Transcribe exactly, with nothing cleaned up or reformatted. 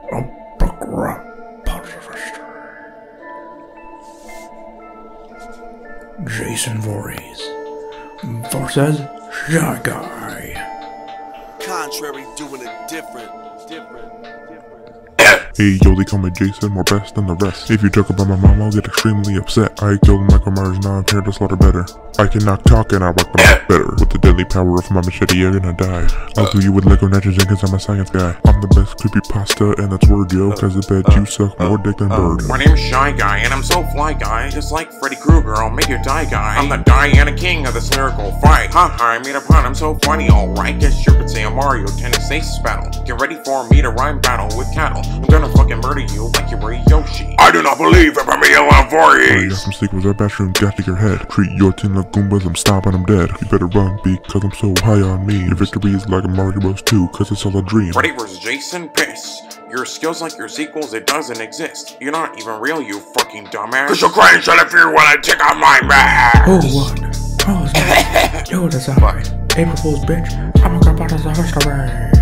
Jason Voorhees versus Shy Guy. Contrary, doing it different, different, different. Hey yo, they call me Jason, more best than the rest. If you talk about my mom, I'll get extremely upset. I killed Michael Myers, now I'm here to slaughter better. I can knock talk and I rock the mouth better. With the deadly power of my machete, you're gonna die. I'll do you with Lego nitrogen cause I'm a science guy. I'm the best creepypasta and that's word yo, cause I bet you suck more dick than bird. My name's Shy Guy and I'm so fly guy. Just like Freddy Krueger, I'll make you die guy. I'm the Diana King of this lyrical fight. Haha, I made a pun, I'm so funny, alright. Guess you could say a Mario Tennis Ace battle. Get ready for me to rhyme battle with cattle. I'm gonna fucking murder you like you were Yoshi. I do not believe if I'm a Voorhees. Oh, you got some sequels that bathroom got to your head. Treat your tin like Goombas, I'm stomping them dead. You better run because I'm so high on me. Your victory is like a Mario Bros two cause it's all a dream. Freddy versus Jason, piss. Your skills like your sequels, it doesn't exist. You're not even real, you fucking dumbass. Cause you're crying shut if you when I take off my mask. Who won? Who's next? You decide. April Fool's bitch. I'm gonna put this on history.